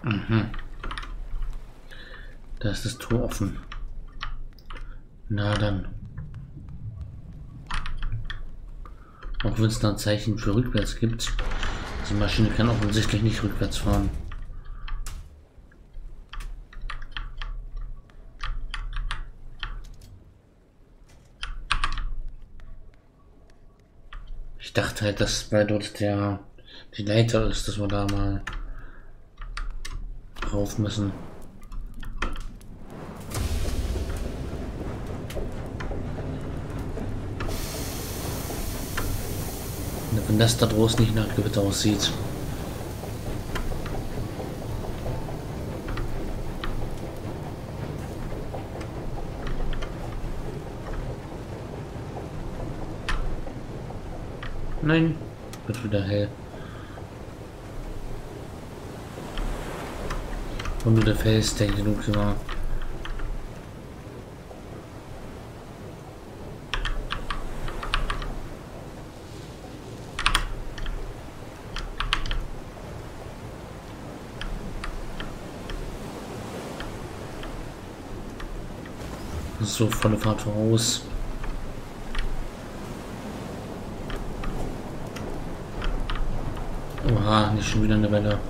Mhm. Da ist das Tor offen. Na dann. Auch wenn es da ein Zeichen für rückwärts gibt. Die Maschine kann offensichtlich nicht rückwärts fahren. Ich dachte halt, dass weil dort die Leiter ist, dass wir da mal drauf müssen. Wenn das da draußen nicht nach Gewitter aussieht. Nein, wird wieder hell. Und nur der Fels, der hier dunkel war. So, volle Fahrt voraus. Oha, nicht schon wieder eine Welle.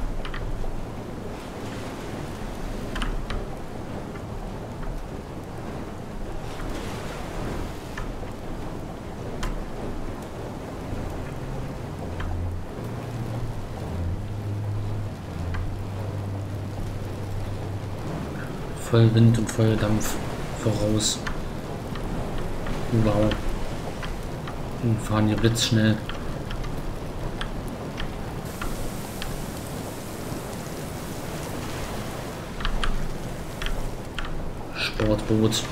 Voll Wind und voll Dampf voraus. Wow. Wir fahren hier blitzschnell. Sportboot.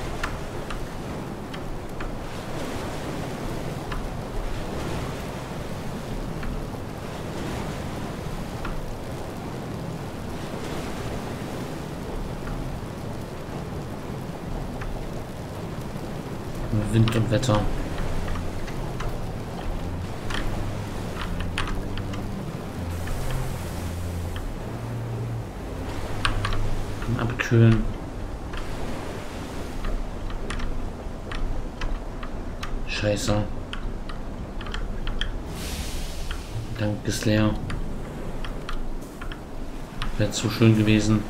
Wind und Wetter. Abkühlen. Scheiße. Dank ist leer. Wäre zu schön gewesen.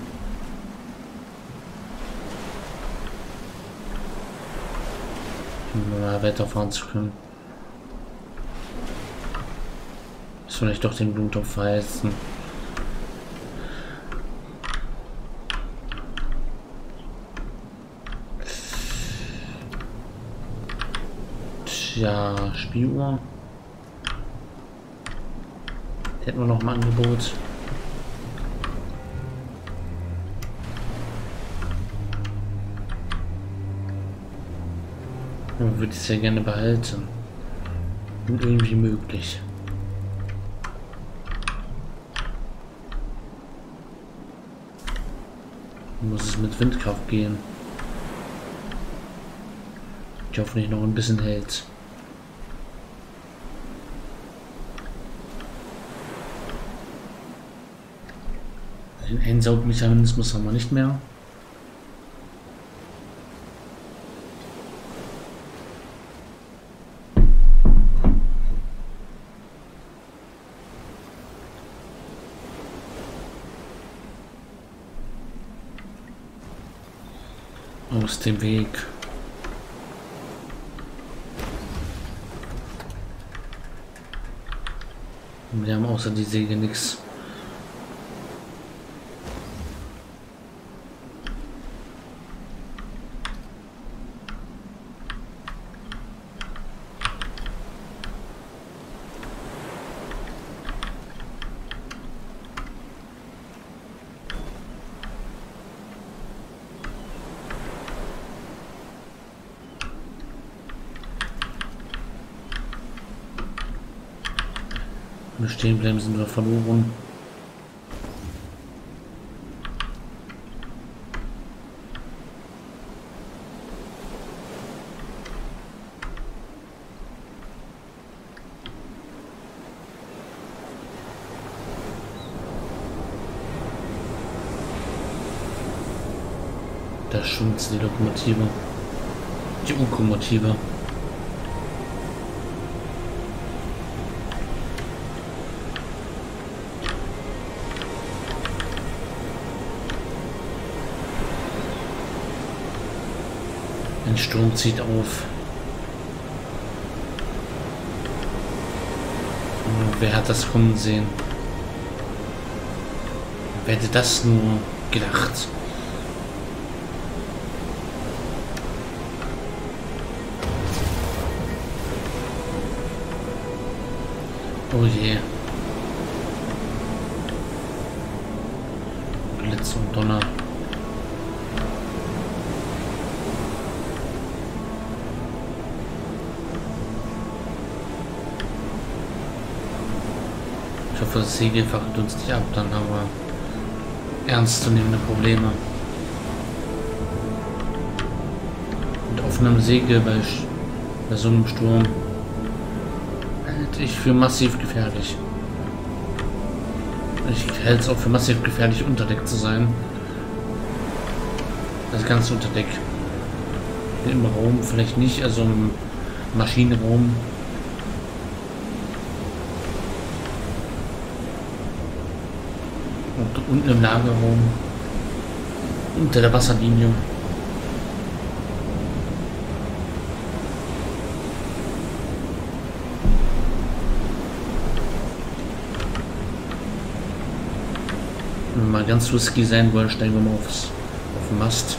Mal weiterfahren zu können. Soll ich doch den Blumentopf verheizen? Tja, Spieluhr. Die hätten wir noch mal Angebot. Würde ich sehr gerne behalten. Und irgendwie möglich. Muss es mit Windkraft gehen. Ich hoffe nicht noch ein bisschen hält. Den Einsaugmechanismus haben wir nicht mehr. Aus dem Weg. Und wir haben außer die Säge nichts. Wenn wir stehen bleiben, sind wir verloren. schon die Lokomotive. Die U-Komotive. Ein Sturm zieht auf. Wer hat das kommen sehen? Wer hätte das nur gedacht? Oh je. Blitz und Donner. Ich hoffe, das Segel fackelt uns nicht ab, dann haben wir ernstzunehmende Probleme. Mit offenem Segel bei so einem Sturm halte ich für massiv gefährlich. Ich halte es auch für massiv gefährlich, unter Deck zu sein. Das ganze unter Deck. Im Raum vielleicht nicht, also im Maschinenraum. Und unten im Lagerraum. Unter der Wasserlinie. Wenn wir mal ganz risky sein wollen, steigen wir mal auf den Mast.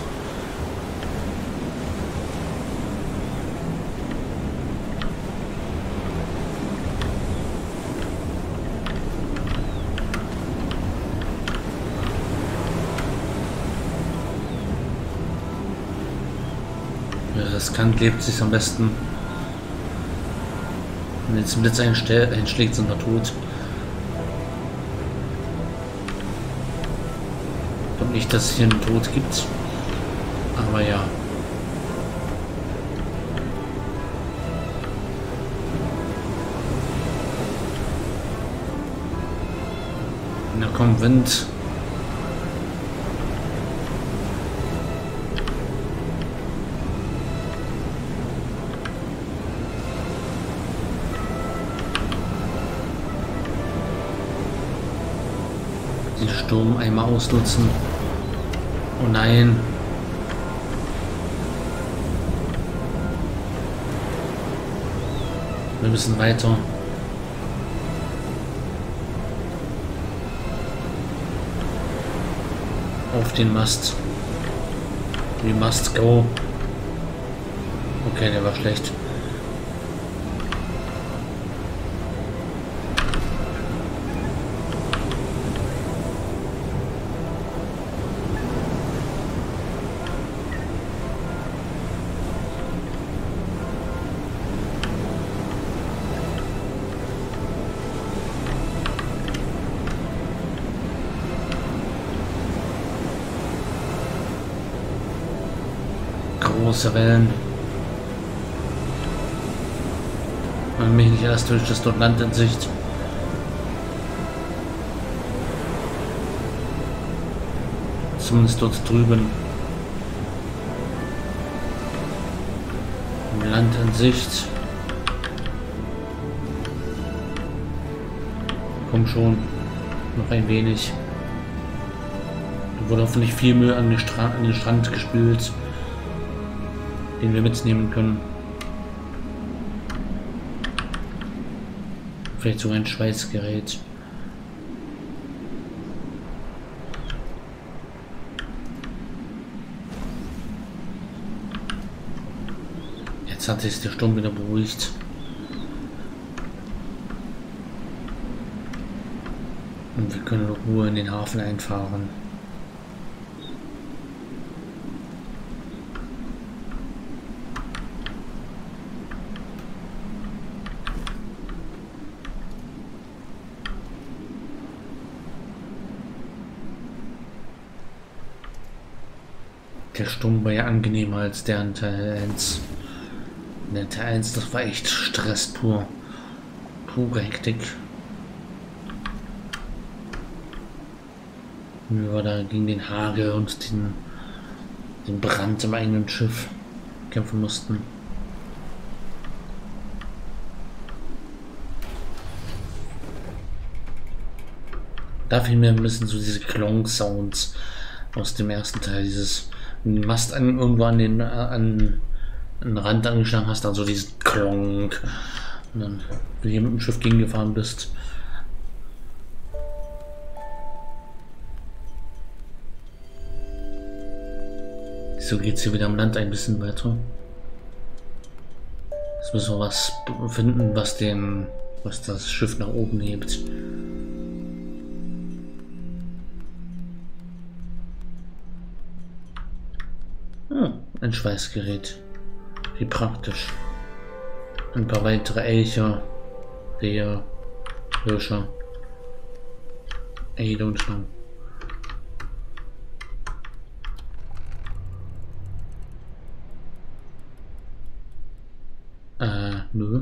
Riskant lebt sich am besten. Wenn jetzt ein Blitz einschlägt, sind wir tot. Ich glaube nicht, dass es hier einen Tod gibt. Aber ja. Da kommt Wind. Den Sturm einmal ausnutzen. Oh nein. Wir müssen weiter. Auf den Mast. We must go. Okay, der war schlecht. Große Wellen. Man mich nicht erst durch das dort Land in Sicht. Zumindest dort drüben. Land in Sicht. Komm schon. Noch ein wenig. Da wurde hoffentlich viel Müll an den Strand gespült, den wir mitnehmen können. Vielleicht sogar ein Schweißgerät. Jetzt hat sich der Sturm wieder beruhigt. Und wir können in Ruhe in den Hafen einfahren. Der Sturm war ja angenehmer als der in Teil 1. Der Teil 1, das war echt Stress pur. Pure Hektik. Wir waren da gegen den Hagel und den den Brand im eigenen Schiff kämpfen mussten. Da fiel mir ein bisschen so diese Klong-Sounds aus dem ersten Teil, dieses Mast irgendwo an den Rand angeschlagen hast, dann so dieses Klong. Und dann, wenn du hier mit dem Schiff gegengefahren bist. So geht's hier wieder am Land ein bisschen weiter. Jetzt müssen wir was finden, was das Schiff nach oben hebt. Ein Schweißgerät. Wie praktisch. Ein paar weitere Elche, Rehe, Hirsche, Eide und Schlangen. Nö.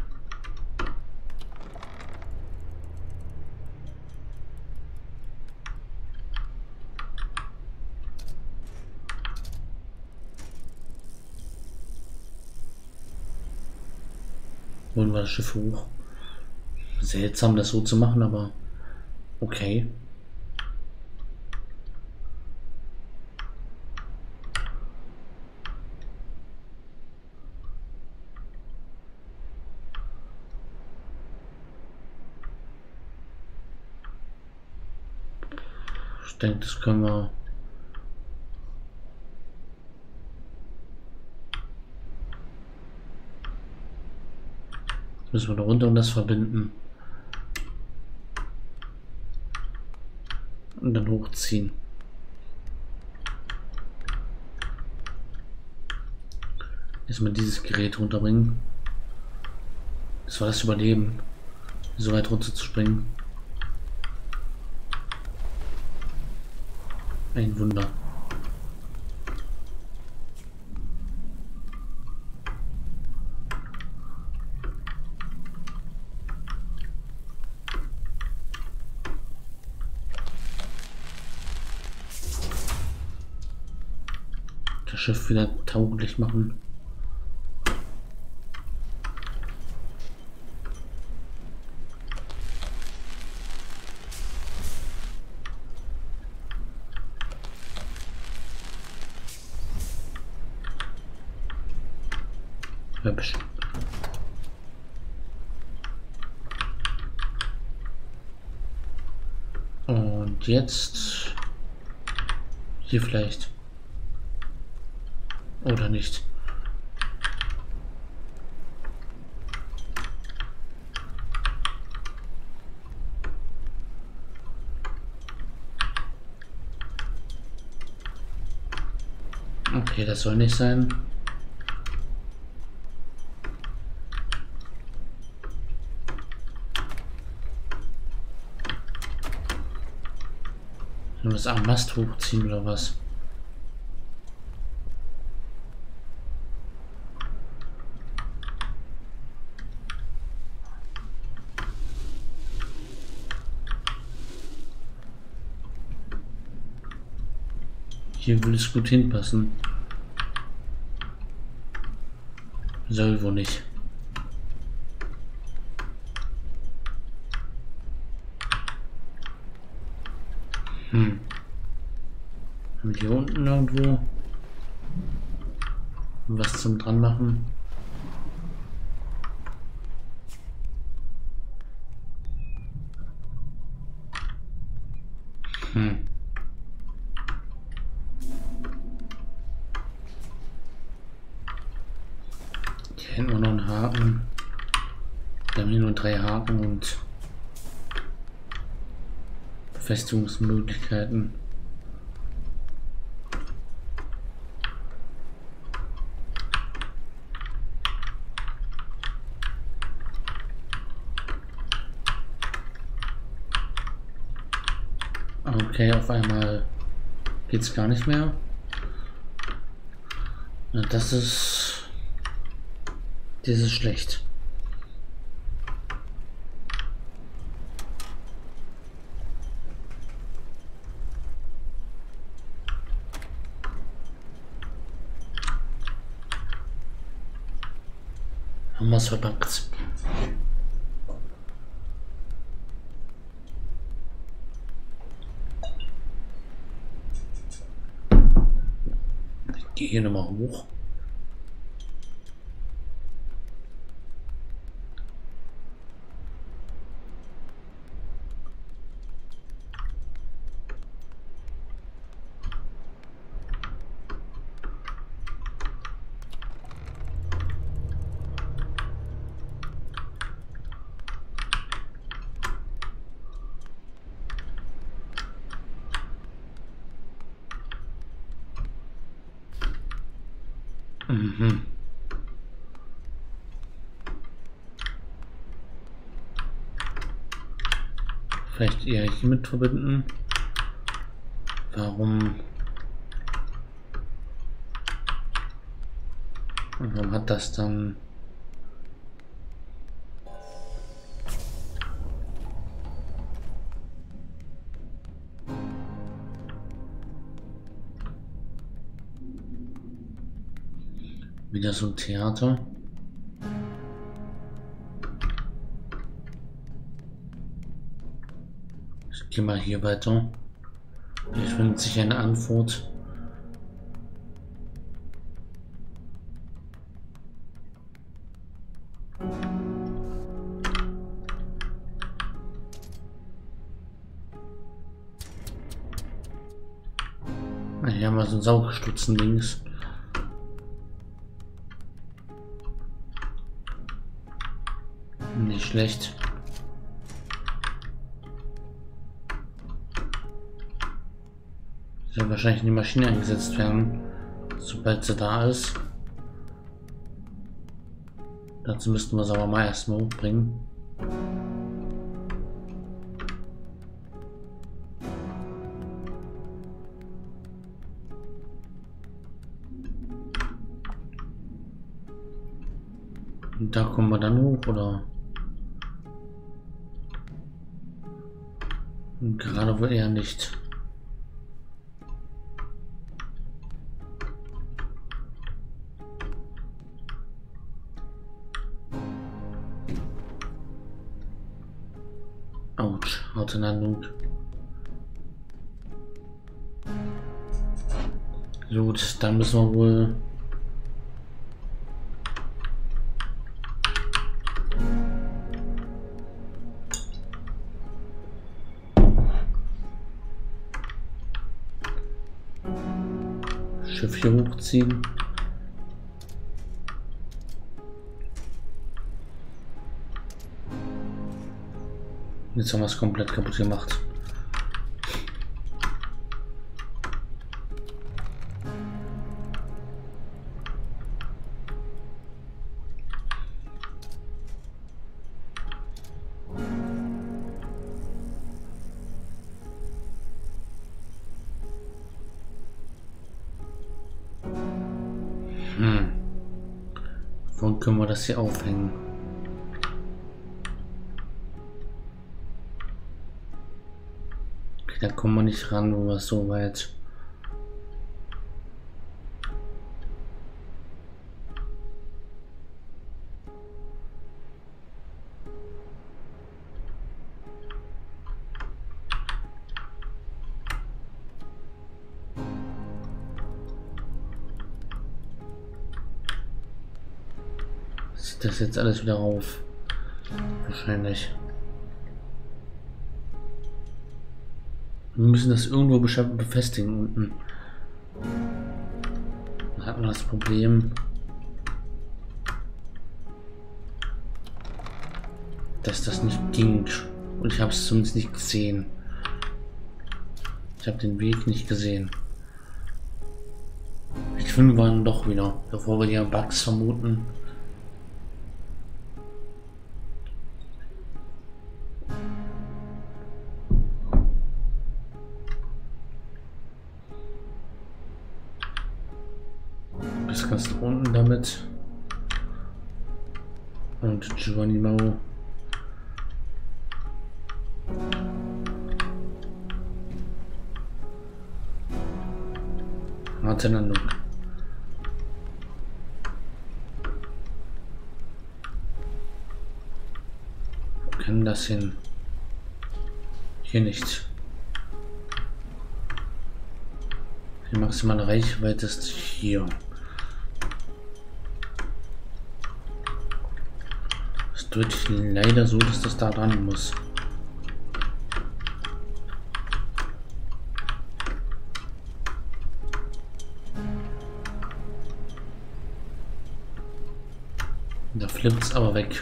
Holen wir das Schiff hoch. Seltsam, das so zu machen, aber okay. Ich denke, das können wir. Jetzt müssen wir da runter und das verbinden. Und dann hochziehen. Erstmal dieses Gerät runterbringen. Das war das Überleben, so weit runter zu springen. Ein Wunder. Das Schiff wieder tauglich machen. Hübsch. Und jetzt hier vielleicht. Oder nicht. Okay, das soll nicht sein. Nur das am Mast hochziehen oder was? Hier würde es gut hinpassen. Soll wohl nicht. Haben wir hier unten irgendwo was zum dran machen? Hier hinten noch einen Haken. Wir haben hier nur 3 Haken und Befestigungsmöglichkeiten. Okay, auf einmal geht's gar nicht mehr. Na, das ist schlecht. Haben wir es verpackt. Ich gehe hier nochmal hoch. Mhm. Vielleicht eher hiermit verbinden. Warum hat das dann wieder so ein Theater? Ich gehe mal hier weiter. Hier findet sich eine Antwort. Hier haben wir so einen Saugestutzen links. Nicht schlecht. Soll wahrscheinlich in die Maschine eingesetzt werden, sobald sie da ist. Dazu müssten wir es aber mal erstmal hochbringen. Und da kommen wir dann hoch, oder? Und gerade wohl eher nicht. Autsch, Autolandung. Gut, dann müssen wir wohl Schiff hier hochziehen. Jetzt haben wir es komplett kaputt gemacht. Wo können wir das hier aufhängen? Okay, da kommen wir nicht ran, wo wir so weit. Zieht das jetzt alles wieder auf? Wahrscheinlich. Wir müssen das irgendwo befestigen unten. Da hat man das Problem, dass das nicht ging. Und ich habe es zumindest nicht gesehen. Ich habe den Weg nicht gesehen. Die Twin waren doch wieder, bevor wir hier Bugs vermuten. Bis ganz nach unten damit. Und Geronimo. Harte Landung. kann das hin? Hier nicht. Die maximale Reichweite ist hier. Es ist deutlich leider so, dass das da dran muss. Da flippt es aber weg.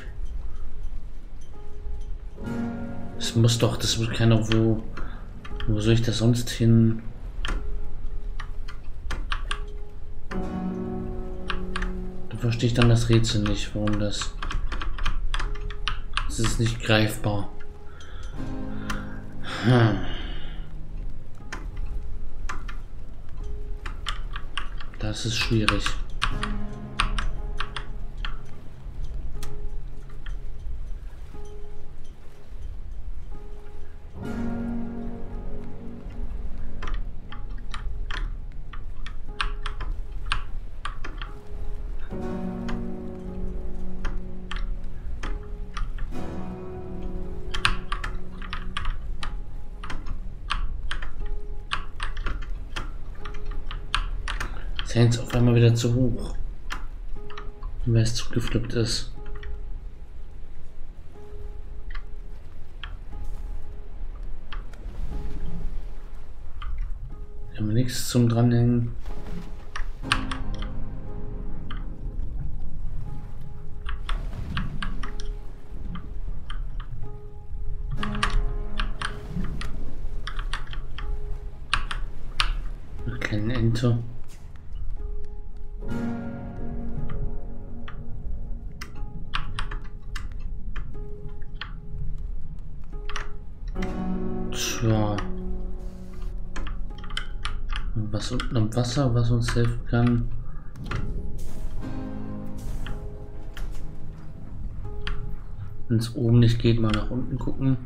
Es muss doch, das wird keiner, wo soll ich das sonst hin? Da verstehe ich dann das Rätsel nicht, warum das. Es ist nicht greifbar. Das ist schwierig. Jetzt auf einmal wieder zu hoch, weil es zugeflippt ist. Wir haben nichts zum Dranhängen. Eine kleine Ente. Tja. Was unten am Wasser, was uns helfen kann. Wenn es oben nicht geht, mal nach unten gucken.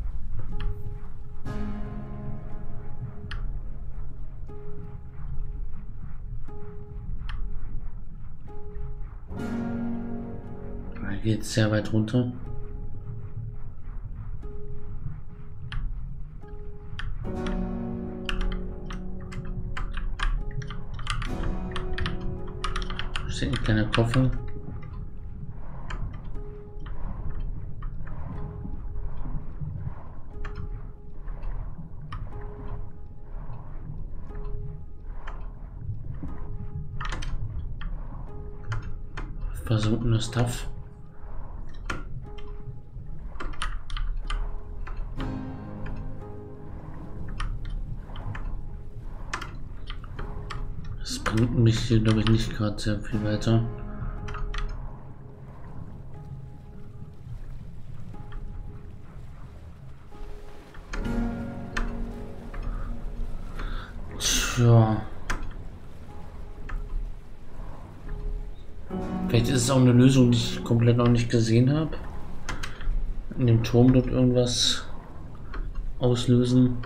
Da geht es sehr weit runter. Ein kleiner Koffer. Versunkenes Stuff. Das bringt mich hier, glaube ich, nicht gerade sehr viel weiter. Tja. Vielleicht ist es auch eine Lösung, die ich komplett noch nicht gesehen habe. In dem Turm dort irgendwas auslösen.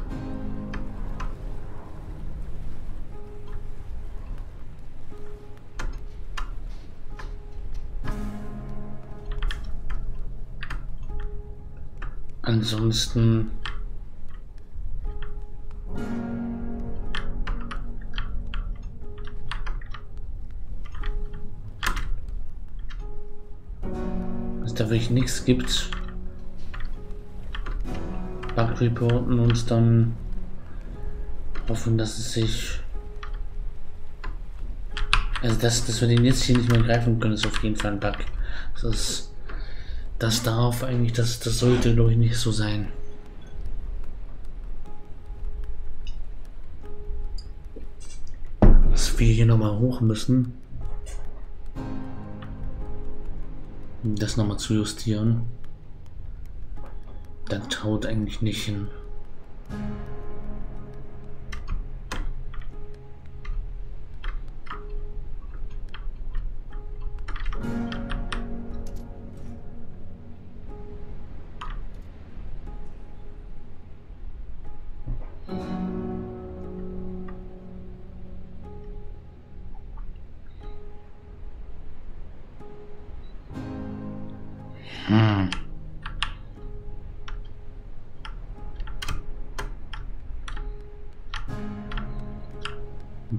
Ansonsten dass da wirklich nichts gibt. Bug reporten uns dann hoffen, dass es sich, also dass wir den jetzt hier nicht mehr greifen können, ist auf jeden Fall ein Bug. Das darf eigentlich, das sollte, glaube ich, nicht so sein. Dass wir hier nochmal hoch müssen, um das nochmal zu justieren. Das haut eigentlich nicht hin.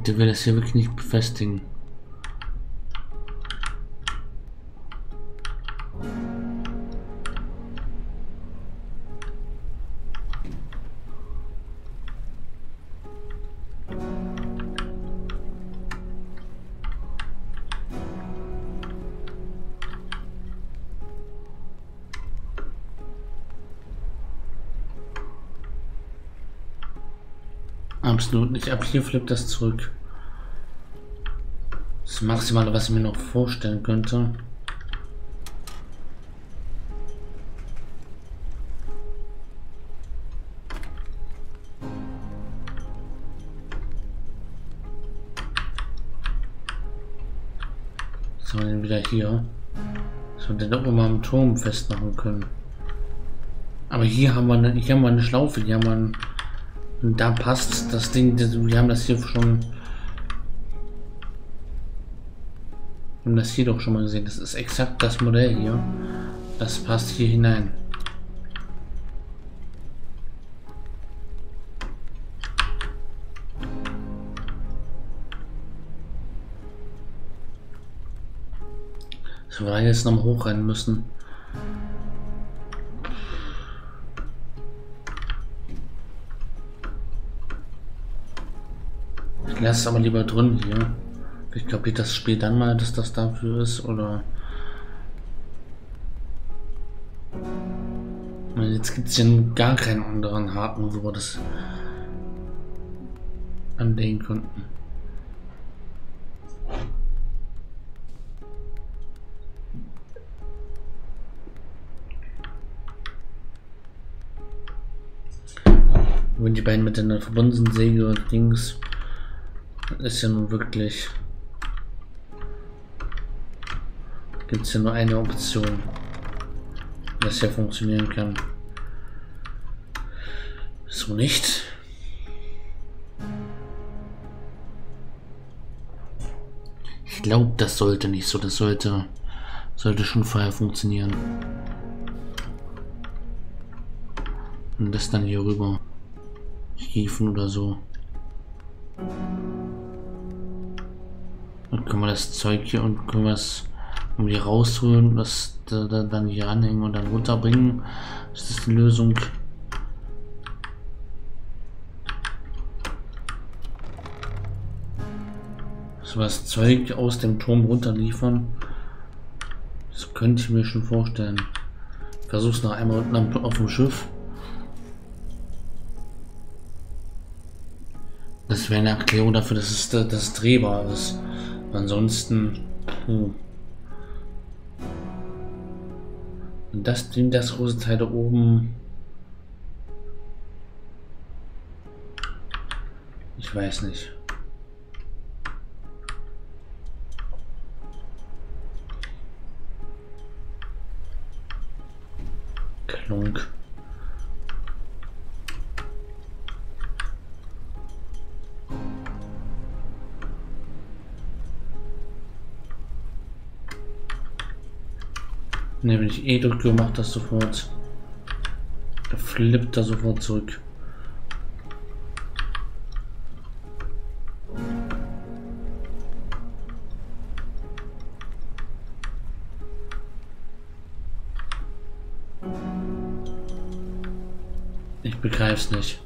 Der will das hier wirklich nicht befestigen. Absolut nicht. Ab hier flippt das zurück. Das Maximale, was ich mir noch vorstellen könnte. Was haben wir denn wieder hier? Das wir den oben mal am Turm festmachen können. Aber hier haben wir eine Schlaufe, hier haben wir ein, und da passt das Ding, wir haben das hier schon. Wir haben das hier doch schon mal gesehen. Das ist exakt das Modell hier. Das passt hier hinein. So, wir jetzt noch mal hochrennen müssen. Ich lasse es aber lieber drin hier. Ich glaube, das Spiel dann mal, dass das dafür ist, oder... Jetzt gibt es ja gar keinen anderen Haken, wo wir das anlegen könnten. Wenn die beiden miteinander verbunden sind, Säge und Dings, ist ja nun wirklich... Gibt es ja nur eine Option, das ja funktionieren kann. So nicht. Ich glaube, das sollte nicht so. Das sollte schon vorher funktionieren. Und das dann hier rüber hieven oder so. Und können wir das Zeug hier und können wir es um die rausholen, das dann hier anhängen und dann runterbringen. Das ist die Lösung. So was Zeug aus dem Turm runter liefern. Das könnte ich mir schon vorstellen. Versuch's noch einmal unten auf dem Schiff. Das wäre eine Erklärung dafür, dass es das drehbar ist. Ansonsten. Und das große Teil da oben. Ich weiß nicht. Klunk. Ne, wenn ich E drücke, macht das sofort. Da flippt er sofort zurück. Ich begreife es nicht.